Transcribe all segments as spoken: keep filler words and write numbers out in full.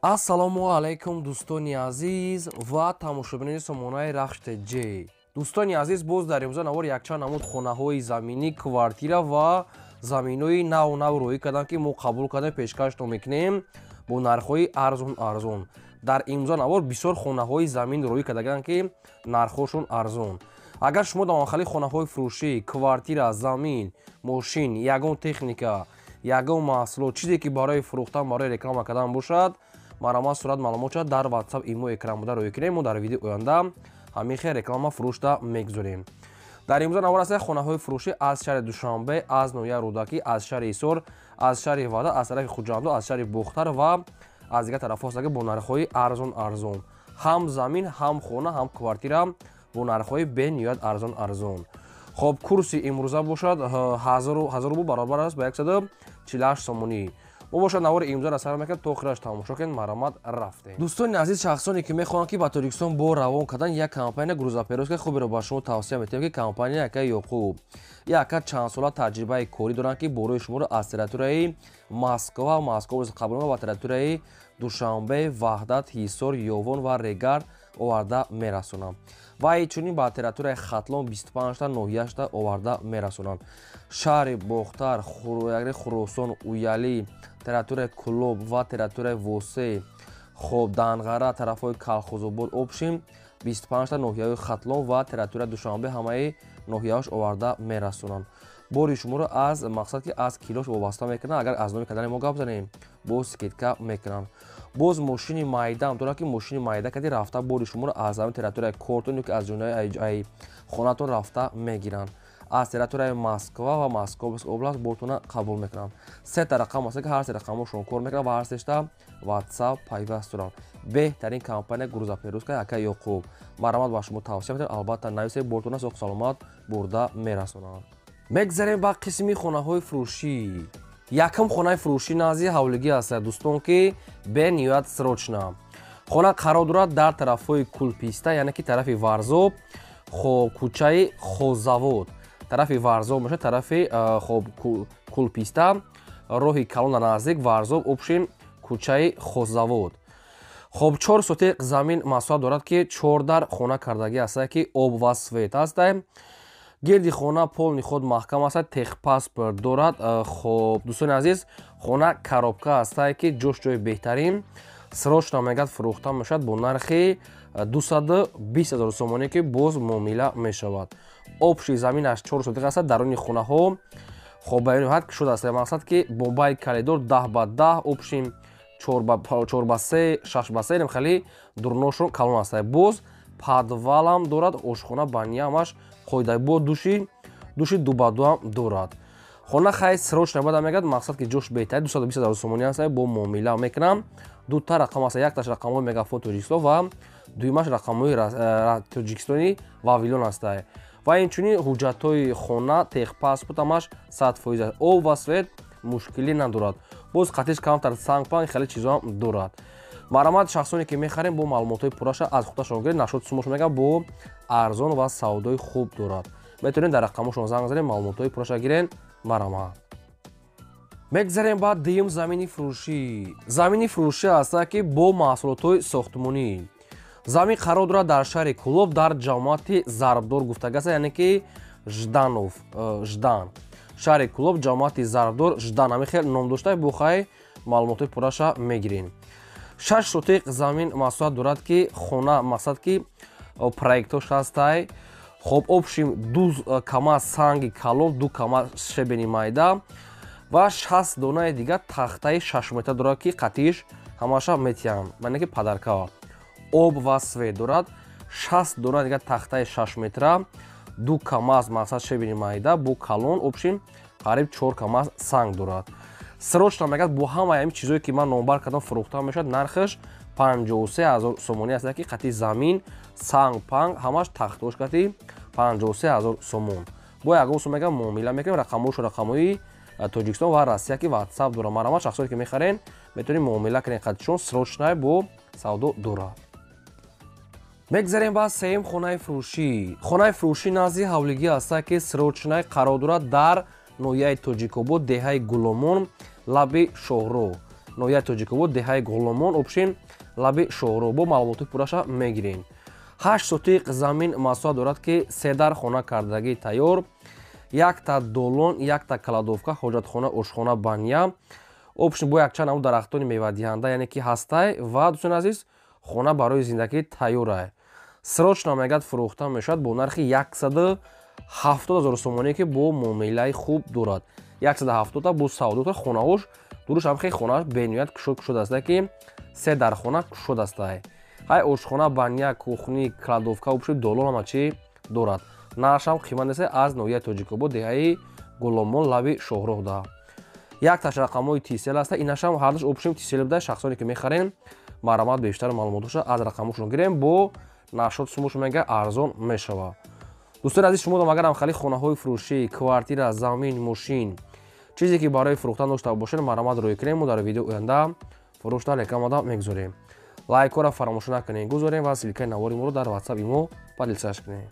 ассалому алайкум дӯстони азиз ва тамошобинони сомонаи рахште ҷ. Дӯстони азиз, боз дар имрӯза навор якчанд намуд хонаҳои заминӣ, квартира ва заминои нав нав рӯӣ кардам, ки мо қабул кардем, пешкашто мекунем бо нархҳои арзон арзон. Дар имрӯза навор бисёр хонаҳои замин рӯӣ кардаганд, ки нархҳошон арзон. Агар шумо давонхали хонаҳои фурӯшӣ, квартира, замин, мошин, ягон техника, ягон маҳсулот, чизе ки барои фурӯхтан, барои реклама кардан бошад, маромад сурат маълумот шуд дар ватсап имо экран буда рӯй кунем. Мо дар видеои оянда ҳамихе реклама фурӯшта мегузорем. Дар имрӯза навор аст хонаҳои фурӯшӣ аз шаҳри Душанбе, аз ноҳияи Рӯдакӣ, аз шаҳри Ҳисор, аз шаҳри Вада, аз тарафи Хуҷандо, аз шаҳри Бухтар ва аз дигар тарафҳо ҳастанд, ки бо нархҳои арзон арзон. Ҳам замин, ҳам хона, ҳам квартира бо нархҳои бениҳоят арзон арзон. Хоб, курси имрӯза бошад ҳазор рубл баробар аст ба яксаду чилу ҳашт сомонӣ. мо бошад навори имрӯзаро сар мекунем то охираш тамошо кунем. маромад рафтем. Дӯстони азиз, шахсоне ки мехоҳанд ки ба Тоҷикистон бо равон кардан як компания грузоперевозка хуберо ба шумо тавсия метавем, ки компания якаи Ёқуб яка чандсола таҷрибаи корӣ доранд, ки борои шуморо аз территорияи Москва, Москва қабул ва территорияи Душанбе, Ваҳдат, Ҳисор, Ёвон ва Регар оварда мерасонанд. ва инчунин ба территорияи Хатлон бисту панҷта ноҳияшта оварда мерасонанд. шаҳри Бохтар, Хӯросон, Уяли, территорияи Кулоб ва территорияи Восе, хоб Данғара, тарафҳои Калхозобод, Обшим, бисту панҷта ноҳияи Хатлон ва территорияи Душанбе ҳамаи ноҳияҳош оварда мерасонанд. бори шуморо аз мақсад ки аз килош вобаста мекунанд. Агар аз номи кадани мо гап занем, боз скидка мекунанд. боз мошини майда ҳам дорад, ки мошини майда кади рафта бори шуморо аз ҳамин территорияи Кортон ки аз ҷойнои хонатон рафта мегиранд. аз территорияи Москва ва Московская област бортона қабул мекунанд. сета рақам аст, ки ҳар се рақамошон кор мекунанд ва ҳар сешта ватсап пайваст доранд. беҳтарин компания грузоперевозка якаи Ёқуб. маромад ба шумо тавсия метавонад, албатта нависе бортона соҳ саломат бурда мерасонанд. мегзарем ба қисми хонаҳои фурӯшӣ. якум хонаи фурӯшӣ назди ҳавлигӣ аст дӯстон, ки бениҳоят срочна. хона қарор дорад дар тарафҳои Кулписта, яъне ки тарафи Варзоб, хоб кӯчаи Хозавод. тарафи Варзоб мешавад, тарафи хоб Кулписта, роҳи Калон наздик Варзоб, Обшим, кӯчаи Хозавод. хоб чор сотиқ замин масоҳат дорад, ки чор дар хона кардагӣ аст, ки об ва свет аст. гирди хона полни худ маҳкам аст, техпаспорт дорад. хоб дӯстони азиз, хона коробка аст, ки ҷош ҷои беҳтарин срочно мегад фурӯхта мешавад бо нархи дусаду бист ҳазор сомонӣ, ки боз муомила мешавад. обши заминаш чор сотиқ аст. даруни хонаҳо хоб ба ин ҳад шуда аст, мақсад ки бомбаи калидор даҳ ба даҳ, обшим чор ба се, шаш ба се хеле дурношон калон аст. боз подвалам дорад, ошхона баниямаш қоидаи бо души души ду ба ду ҳам дорад. хона хай срочно бада мегад, мақсад ки ҷош беҳтар дусаду бист ҳазор сомонӣ аст, бо муомила мекунам. дута рақам аст, якташ рақамҳои Мегафон Тоҷикистон ва дуюмаш рақамҳои Тоҷикистони Вавилон аст. ва инчунин ҳуҷҷатҳои хона, техпаспорт ҳамаш сад фоиз аст. об ва свет мушкилӣ надорад. боз қатиш камтар сангпанг хеле чизо ҳам дорад. маромад шахсоне ки мехарем бо маълумотҳои пурраша аз худашон гиред, нашоти сумош мегӯям бо арзон ва савдои хуб дорад. метавонед дар рақамошон занг занед, маълумотҳои пурраша гирен. маромад. мегзарем ба дуюм замини фурӯшӣ. замини фурӯшӣ аст, ки бо маҳсулотҳои сохтмонӣ. замин қарор дорад дар шаҳри Кулоб, дар ҷамоати Зарбдор гуфтагӣ аст, яъне ки Жданов Ждан. шаҳри Кулоб, ҷамоати Зарбдор, Ждан. ҳамин хел ном дошта, бо хай маълумотҳои пурраша мегирин. шаш сотиқ замин масоҳат дорад, ки хона мақсад ки проектош ҳастай. хоб обшим ду кама санги калон, ду кама шебени майда ва шаст донаи дигар тахтаи шаш метр дорад, ки қатиш ҳамаша метиям, яъне ки падарка. об ва свет дорад. шаст дона дигар тахтаи шаш метра, ду кама аз мақсад шебени майда бо калон, обшим қариб чор кама санг дорад. срочно мегад бо ҳамаи ҳамин чизое ки ман номбар кардам фурӯхта мешавад. нархаш панҷоҳу се ҳазор сомонӣ аст, ки қати замин, санг, панг ҳамаш тахтош кати панҷоҳу се ҳазор сомон. бо ягон сум мегам муомила мекунем. рақамош рақамҳои Тоҷикистон ва Россия ки ватсап дорад. маромад шахсоне ки мехарен метавонед муомила кунед, қатишон срочна бо савдо дорад. мегзарем ба сеюм хонаи фурӯшӣ. хонаи фурӯшӣ назди ҳавлигӣ аст, ки срочна қарор дорад дар ноҳияи Тоҷикобод, деҳаи Гуломон, лаби Шоҳро. ноҳияи Тоҷикобод, деҳаи Голомон, обшин лаби Шоҳро. Бо маълумоти пурраша мегирем. ҳашт сотиқ замин масоҳа дорад, ки се дар хона кардагии тайёр, якта долон, якта каладовка, ҳоҷатхона, ошхона, баня, обшин бо якчанд намуд дарахтони мевадиҳанда, яъне ки ҳастай ва дӯстони азиз хона барои зиндагӣ тайёрай. Срочно мегӯяд фурӯхта мешавад бо нархи яксаду ҳафтод ҳазор сомоние, ки бо муомилаи хуб дорад. яксаду ҳафтод бо савдо хонаош дуруш ҳам хеле хонааш бениҳоят кушод кушод аст, ки се дар хона кушод астай. ҳай ошхона, баня, кухни, кладовка, обши долон ҳама чӣ дорад. Нархшам қимат нест аз ноҳияи Тоҷикобод, деҳаи Голомон, лаби Шоҳроҳда. Якташ рақамҳои тисел аста. Инашам ҳардуш обшим тисел буда. Шахсоне ки мехарен маълумот бештар маълумотоша аз рақамҳошон гирем, бо нашод сумош мега арзон мешава. дӯстони азиз, шумо агарам хали хонаҳои фурӯшӣ, квартира, замин, мошин, чизе ки барои фурӯхтан дошта бошед, маълумот рӯй кунем. Мо дар видео оянда фурӯшта рекламада мегузорем. лайкора фаромӯш накунед гузорем ва силкаи навори моро дар WhatsApp имо подилсаш кунед.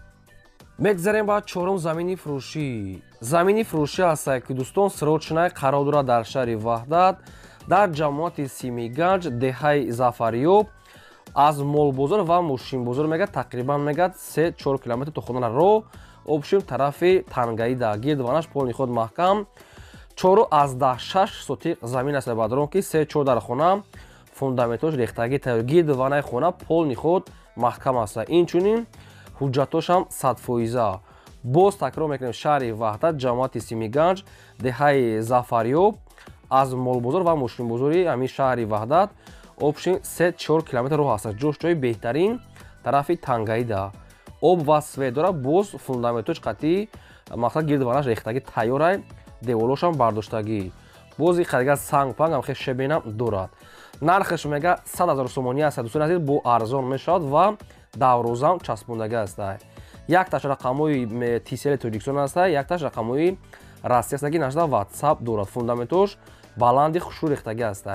мегзарем ба чорум замини фурӯшӣ. Замини фурӯшӣ аст, ки дӯстон срочная қарор дорад дар шаҳри Ваҳдат, дар ҷамоати Симиганҷ, деҳаи Зафариёб. аз молбозор ва мошинбозор мегӯяд тақрибан мегӯяд се чор километр то хона роҳ, обшим тарафи Тангаида, гирдванаш полни худ маҳкам. чору аздаҳ шаш сотиқ замин аст, бадрон ки се чор дар хона фундаментош рехтагӣ тайёр, гирдванаи хона полни худ маҳкам аст. инчунин ҳуҷҷатошам садфоиза. боз такрор мекунем, шаҳри Ваҳдат, ҷамоати Симиганҷ, деҳаи Зафариёб, аз молбозор ва мошинбозори ҳамин шаҳри Ваҳдат обшин се чор километр роҳ аст. ҷошҷои беҳтарин тарафи Тангаида. об ва свет дорад, боз фундаментош қатъӣ, мақсад гирдванаш рехтагӣ тайёрай, деволошам бардоштагӣ. бози хадига санг-панг ҳам хеле шебенам дорад. нархаш мега сад ҳазор сомоние аст. дӯстони азиз, бо арзон мешавад ва даврӯзам часпондагӣ аст. якташ рақамҳои тисели Тоҷикистон аст, якташ рақамҳои расӣ аст, ки нашда WhatsApp дорад. фундаментош баланди хушӯ рехтагӣ аст.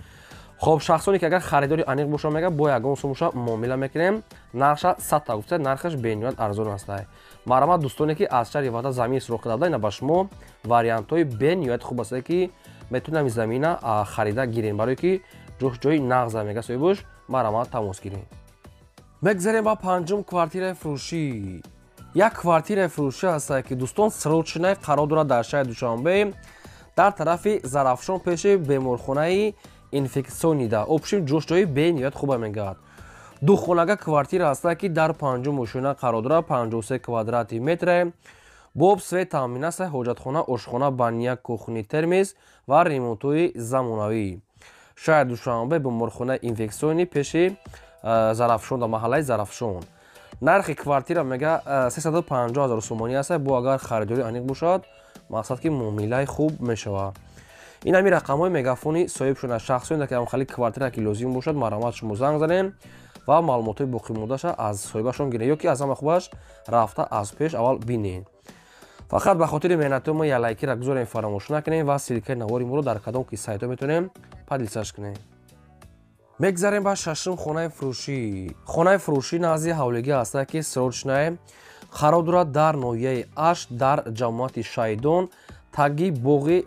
хоб шахсоне ки агар харидори аниқ боша мега бо ягон сумоша муомила мекунем. нархша садта гуфта, нархаш бениҳоят арзон аст. маърамат дӯстоне ки аз шаҳри Ваҳдат замин суроғ карда, ина ба шумо вариантҳои бениҳоят хуб аст, ки метавонем замина харида гирем, барое ки ҷои нағза мега соҳибош маърамат тамос гирем. мегзарем ба панҷум квартираи фурӯшӣ. як квартираи фурӯшӣ аст, ки дӯстон срочная қарор дорад дар шаҳри Душанбе, дар тарафи Зарафшон, пеши беморхонаи инфексионида. обшим ҷошҷои бениҳоят хуба мегӯяд. духонага квартира аст, ки дар панҷум ошӯна қарор дорад, панҷоҳу се квадрати метр. боб свет таъмин аст, ҳоҷатхона, ошхона, баня, кухни, термис ва ремонтҳои замонавӣ. шаҳри Душанбе, беморхонаи инфексионӣ, пеши Зарафшон, дар маҳаллаи Зарафшон. нархи квартира мега сесаду панҷоҳ ҳазор сомоние аст. бо агар харидори аниқ бошад, мақсад ки муомилаи хуб мешавад. ин ҳамин рақамҳои мегафони соҳибшона шахсоне ки ҳамхали квартира ки лозим бошад, маърамат шумо занг занем ва маълумотҳои боқимондаша аз соҳибашон гирем, ё ки аз ҳама хубаш рафта аз пеш аввал бинем. фақат ба хотири меҳнати мо я лайкира гузорем фаромӯш накунем ва силкаи навори моро дар кадом ки сайтҳо метавонем подилсаш кунем. мегзарем ба шашум хонаи фурӯшӣ. хонаи фурӯшӣ назди ҳавлигӣ аст, ки срочная қарор дорад дар ноҳияи Аш, дар ҷамоати Шайдон, таги боғи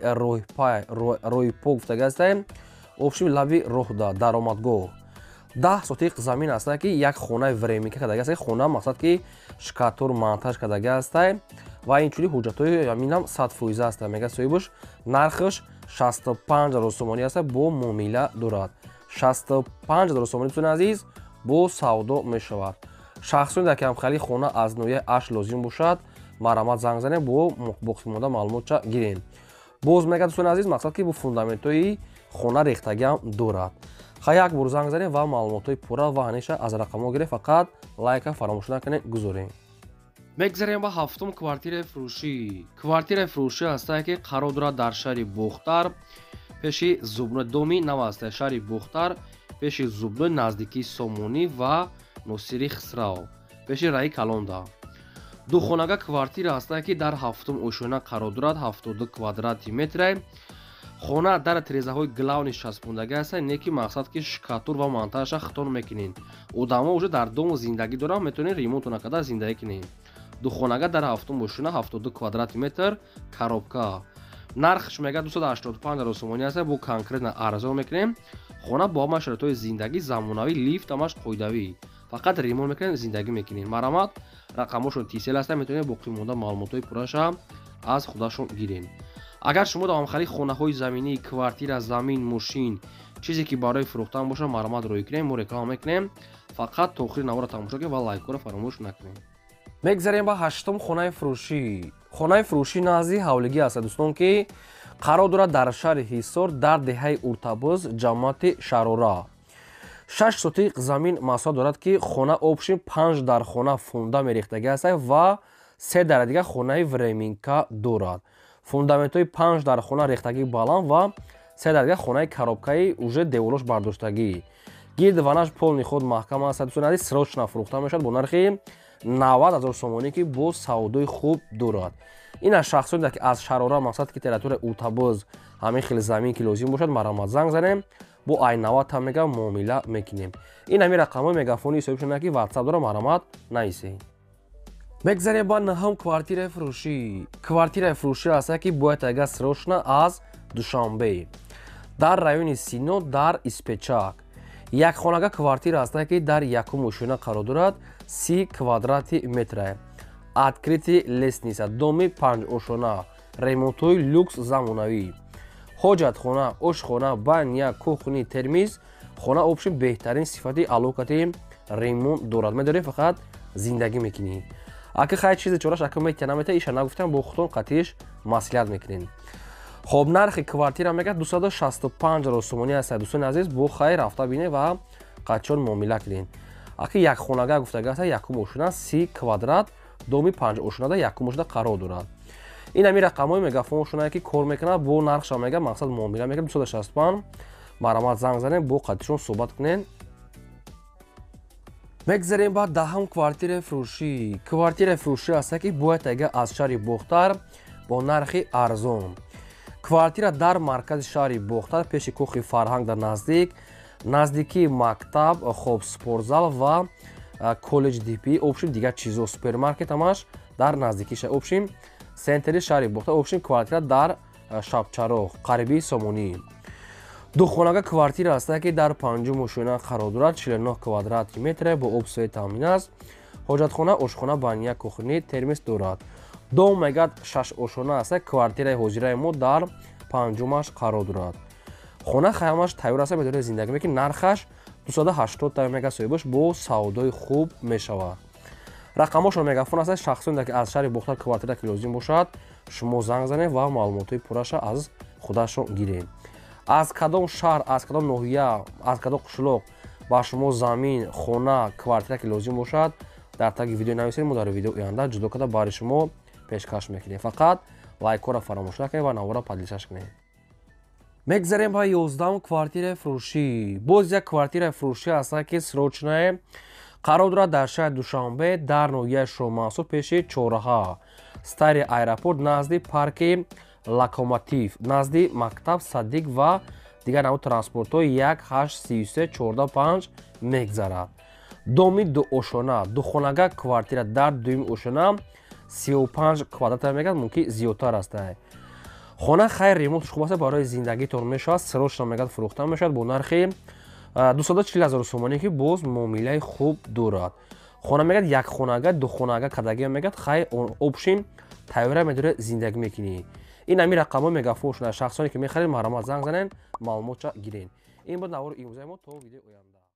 рӯйпо гуфтагӣ аст, обшим лаби роҳда, даромадгоҳ. даҳ сотиқ замин аст, ки як хонаи времика кардагӣ аст, хона мақсад ки шкатур монтаж кардагӣ аст ва инчунин ҳуҷҷатҳои ҳаминам садфоиза аст. мега соҳибаш нархаш шасту панҷ ҳазор сомоние аст, бо муомила дорад. шасту панҷ ҳазор сомоние дӯстони азиз бо савдо мешавад. шахсоне ки ҳамхали хона аз ноҳияи Аш лозим бошад, маърамат занг занем, бо боқимонда маълумотша гирем. боз мега дӯстони азиз, мақсад ки бо фундаментҳои хона рехтагиам дорад. ха як бор занг занем ва маълумотҳои пурра ва ҳанеша аз рақамҳо гирем. фақат лайка фаромӯш накунед гузорем. мегзарем ба ҳафтум квартираи фурӯшӣ. квартираи фурӯшӣ аст, ки қарор дорад дар шаҳри Бухтар, пеши Зубной, доми нав аст, шаҳри Бухтар, пеши Зубной, наздикии Сомонӣ ва Носири Хисрав, пеши Раи Калонда. духонага квартира аст, ки дар ҳафтум ошӯна қарор дорад, ҳафтоду квадрати метр. хона дар тирезаҳои главни часпондагӣ аст, не ки мақсад ки шкатур ва монтажа хитон мекунем. одамо уже дар дому зиндагӣ доранд, метавонем ремонтона карда зиндагӣ кунем. духонага дар ҳафтум ошӯна, ҳафтоду квадрати метр, коробка. нархш мегӯяд дусад ҳаштод и панҷ ҳазор сомонӣ аст. бо конкретно арзон мекунем. хона бо ҳама шароитҳои зиндагӣ, замонавӣ, лифт ҳамаш қоидавӣ. фақат ремонт мекунем, зиндагӣ мекунем. марамат рақамошон тисел аст. метавонед боқӣ монда маълумотҳои пурраша аз худашон гирем. агар шумо давомхари хонаҳои заминӣ, квартира, замин, мошин, чизе ки барои фурӯхтан боша марамат рӯй кунем, мо реклама мекунем. фақат то охири навора тамошо кунем ва лайкҳоро фаромӯш накунем. мегзарем ба ҳаштум хонаи фурӯшӣ. хонаи фурӯшӣ назди ҳавлигӣ аст дӯстон, ки қарор дорад дар шаҳри ҳисор дар деҳаи уртабӯз ҷамъияти шарора. шаш сотиқ замин маҳсулот дорад, ки хона обшин панҷ дар хона фунда мерехтагӣ аст ва се дар дига хонаи временка дорад. фундаментҳои панҷ дар хона рехтагӣ баланд ва се дар дига хонаи коробкаи уже деворош бардоштагӣ. гирд ванаш полни худ маҳкам аст дӯстон, назди срочно фурӯхта мешавад бо нархи навад ҳазор сомонӣ, ки бо савдои хуб дорад. ина шахсоне ки аз шарора мақсад ки территорияи уртабӯз ҳамин хели замин ки лозим бошад марамат занг занем, бо ай навад ҳам мега муомила мекунем. ин ҳамин рақамҳои мегафони ҳисобишона ки ватсап дора марамат нависед. мегзарем ба наҳум квартираи фурӯшӣ. квартираи фурӯшӣ аст, ки бояд ага срочно аз Душанбе дар райони Сино дар Испечак. якхонага квартира аст, ки дар якум ошина қарор дорад. си квадрати метра. открити лестница, доми панҷ ошона, ремонтҳои люкс замонавӣ, ҳоҷатхона, ошхона, баня, кухни, термиз. хона обшин беҳтарин сифати алокати ремонт дорад. медорем фақат зиндагӣ мекунӣ. ака хай чизе чораш ака метянамета иша нагуфтам бо худтон қатъиш маслиҳат мекунем. хоб нархи квартира мегӯяд дусад шасту панҷ ҳазор сомонӣ аст. дӯстони азиз, бо хай рафта бинед ва қатъчон муомила кунед. ака якхонага гуфтага аст, якум ошина, си квадрат, доми панҷ ошинада якум ошина қарор дорад. ин ҳамин рақамҳои мегафоншонае ки кор мекунад, бо нархша мега мақсад муомила мекунад. дусад шасту панҷ марамат занг занем, бо қатъишон суҳбат кунед. мегзарем ба даҳум квартираи фурӯшӣ. квартираи фурӯшӣ аст, ки бояд ага аз шаҳри Бохтар бо нархи арзон. квартира дар маркази шаҳри Бохтар, пеши кӯхи Фарҳанг дар наздик наздикии мактаб, хоб спортзал ва коллеҷ дипи. обшим дигар чизо супермаркет ҳамаш дар наздикиша. обшим сентри шаҳри Бохтар. обшим квартира дар Шабчароғ қариби Сомонӣ. духонага квартира аст, ки дар панҷум ошина қарор дорад. чилу и нӯҳ квадрати метра бо обсои таъмин аст. ҳоҷатхона, ошхона, баня, кухни, термис дорад. дом мегӯяд шаш ошона аст. квартираи ҳозираи мо дар панҷумаш қарор дорад. хона хаямаш тайёр аст, метавонед зиндагӣ мекунед. нархаш дусад ҳаштод та мега соҳибош бо савдои хуб мешавад. рақамошон мегафон аст. шахсоне ки аз шаҳри Бохтар квартира ки лозим бошад, шумо занг занед ва маълумотҳои пурраша аз худашон гиред. аз кадом шаҳр, аз кадом ноҳия, аз кадом қишлоқ ба шумо замин, хона, квартира ки лозим бошад, дар таги видео нависед. мо дар видеои оянда ҷудо карда барои шумо пешкаш мекунем. фақат лайкҳоро фаромӯш накунед ва навора падлишаш кунед. мегзарем ба ёздаҳум квартираи фурӯшӣ. боз як квартираи фурӯшӣ аст, ки срочное қарор дорад дар шаҳри Душанбе дар ноҳияи Шоҳмансур, пеши чораҳа, стари аэропорт, назди парки Локомотив, назди мактаб Садиқ ва дигар навъи транспортҳои як ҳашт си се чорда панҷ мегзарад. доми ду ошона, духонага квартира дар дуюми ошона, сию панҷ квадрат мегӯяд, мумкин зиёдтар аст. хона хайр ремонтш хуб аст, барои зиндагитон мешавад. срочно мегӯяд фурӯхта мешавад бо нархи дусад чил ҳазор сомонӣ, ки боз муомилаи хуб дорад. хона мегӯяд якхонага, духонага кадаги мегӯяд. хай обшин тайёра медоред зиндагӣ мекунӣ. ин ҳамин рақамҳои мегафоншона шахсоне ки мехаред марамат занг занед, маълумотша гиред. ин буд навори имрӯзаи мо. то видеои оянда.